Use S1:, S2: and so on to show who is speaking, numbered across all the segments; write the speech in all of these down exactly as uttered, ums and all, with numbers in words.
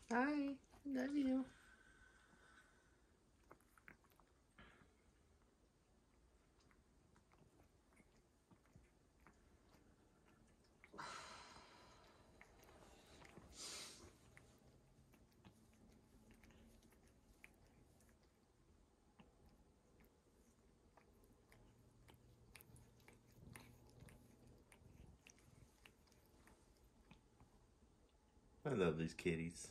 S1: Hi. Love you. I love these kitties.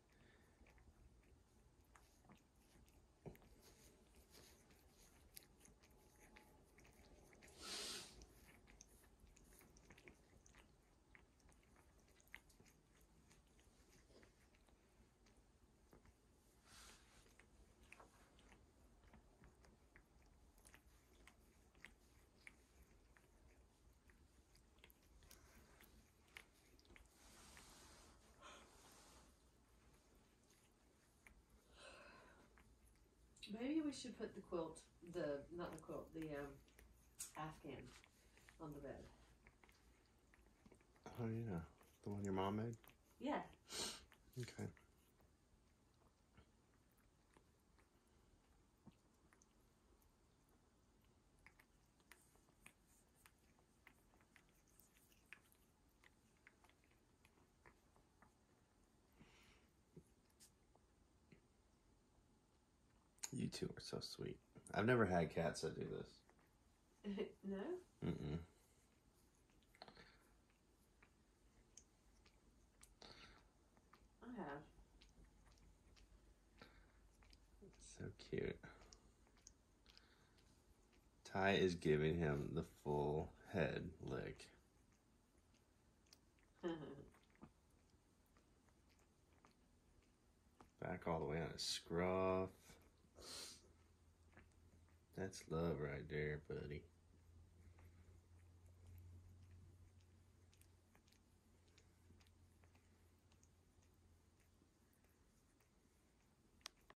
S2: Maybe we should put the quilt, the, not the quilt, the um, Afghan on the bed.
S1: Oh yeah, the one your mom made?
S2: Yeah.
S1: Okay. You two are so sweet. I've never had cats that do this.
S2: No?
S1: Mm-mm.
S2: I have.
S1: So cute. Ty is giving him the full head lick. Back all the way on his scruff. That's love right there, buddy.